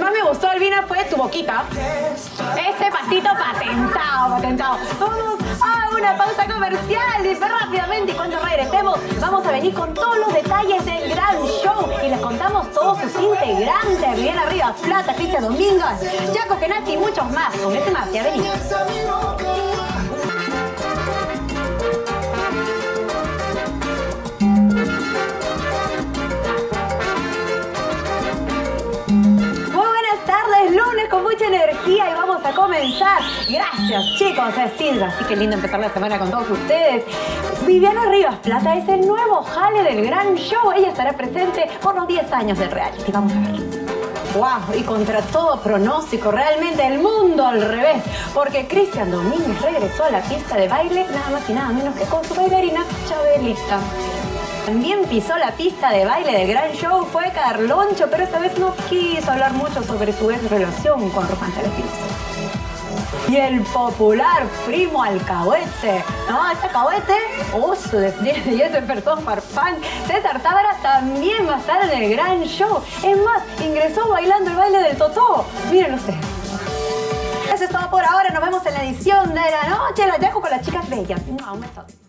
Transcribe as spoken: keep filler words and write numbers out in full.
más me gustó, Albina, fue tu boquita. Este pasito patentado, patentado. Vamos a una pausa comercial y rápidamente, y cuando regresemos, vamos a venir con todos los detalles del gran show y les contamos todos sus integrantes. Bien arriba, Plata, Cristian Domínguez, Jaco Kenati y muchos más. Con este más, ya venimos. Con mucha energía y vamos a comenzar. Gracias, chicos, es Silva. Así que lindo empezar la semana con todos ustedes. Viviana Rivas Plata es el nuevo jale del gran show. Ella estará presente por los diez años del reality. Vamos a ver. ¡Wow! Y contra todo pronóstico, realmente el mundo al revés. Porque Cristian Domínguez regresó a la pista de baile nada más y nada menos que con su bailarina Chabelita. También pisó la pista de baile del gran show fue Carloncho, pero esta vez no quiso hablar mucho sobre su ex relación con Rosanta Espinosa. Y el popular primo Alcahuete, ¿no? Este Alcahuete, oh, su despliegue y ese persona farfán. César Tábara también va a estar en el gran show. Es más, ingresó bailando el baile del Totó. Miren ustedes. Eso es todo por ahora. Nos vemos en la edición de la noche. La dejo con las chicas bellas. Un beso.